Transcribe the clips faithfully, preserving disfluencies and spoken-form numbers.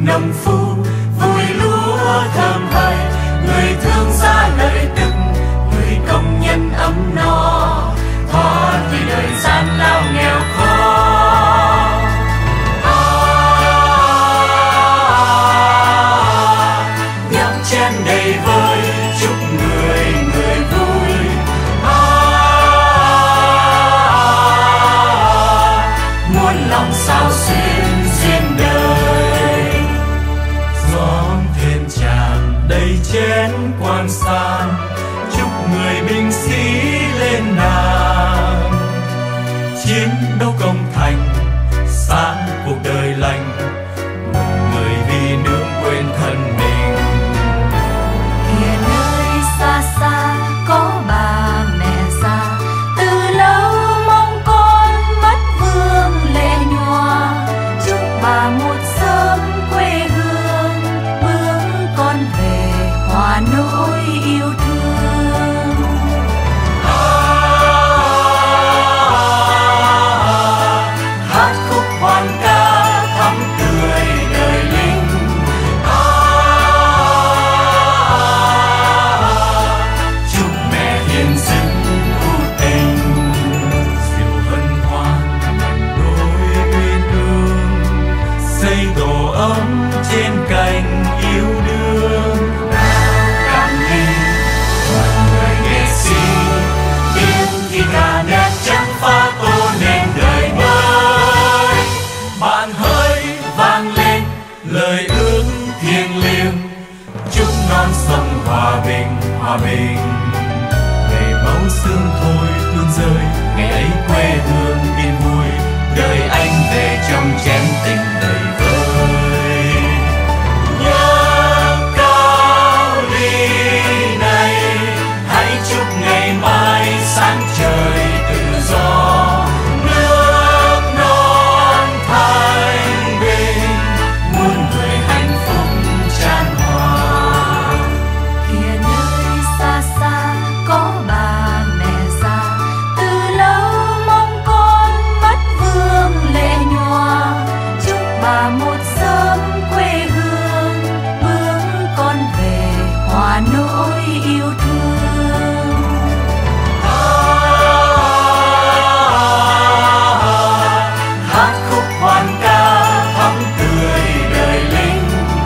nông phu vui lúa thơm hơi, người thương xa lợi tức, người công nhân ấm no, thoát vì đời gian lao nghèo khó. À, nhấp chén đầy vơi chúc người người vui. À, muôn lòng sao xuyên duyên đời, gió thêm tràn đầy chén quan san, chúc người binh sĩ lên nàng. Chiến đấu công thành, sáng cuộc đời lành, một người vì nước quên thân mình. Kìa nơi xa xa có bà mẹ già, từ lâu mong con mắt vương lệ nhòa. Chúc bà một sớm quê hương, bước con về hòa nỗi yêu thương. Hát khúc hoan ca thắm tươi đời lính. Chúc mẹ hiền dưng ưu tình, diệu hân hoan nối uyên ương, xây tổ ấm trên cành yêu đương. Cảm ly mọi người nghệ sĩ, biết khi cả nét trắng pha tô nên đời mới. Bạn hỡi vang lên lời ước thiêng liêng, chúc non sông hòa bình hòa bình. Ngày máu xương thôi tuôn rơi, ngày ấy quê hương yên vui, đời anh về trong chén tình đầy vơi. Nhớ cao ly này, hãy chúc ngày mai sáng trời tự do, nước non thanh bình, muôn người hạnh phúc chan hòa. Kìa nơi xa xa có bà mẹ già, từ lâu mong con mắt vương lệ nhòa. Chúc bà một sớm quê hương, bước con về hòa nỗi yêu thương. Hát khúc hoan ca thắm tươi đời lính.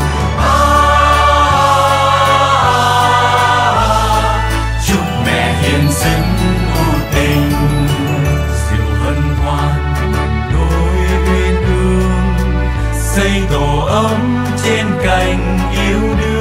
Chúc mẹ hiền dưng ưu tình, diệu hân hoan nối uyên ương, xây tổ ấm trên cành yêu đương.